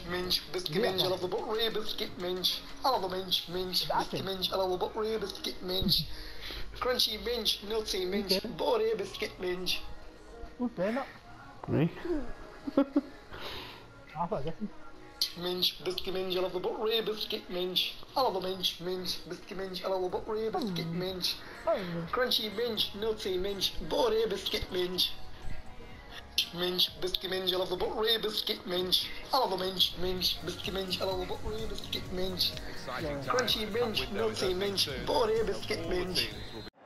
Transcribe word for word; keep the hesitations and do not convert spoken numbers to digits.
minch, biscuit minch, I love the buttery biscuit minch. I love the minch, minch, biscuit minch, I love the buttery biscuit minch. Crunchy minch, nutty minch, buttery biscuit minch. Who's doing that? Me? I thought I Minch, biscuit minch, I love the buttery biscuit minch. I love the minch, minch, biscuit minch, I love the buttery biscuit minch. Crunchy minch, nutty minch, buttery biscuit minch. Minch, biscuit minch, I love the buttery biscuit minch. I love the minch, minch, biscuit minch, I love the buttery biscuit minch. Crunchy minch, nutty minch, buttery biscuit minch.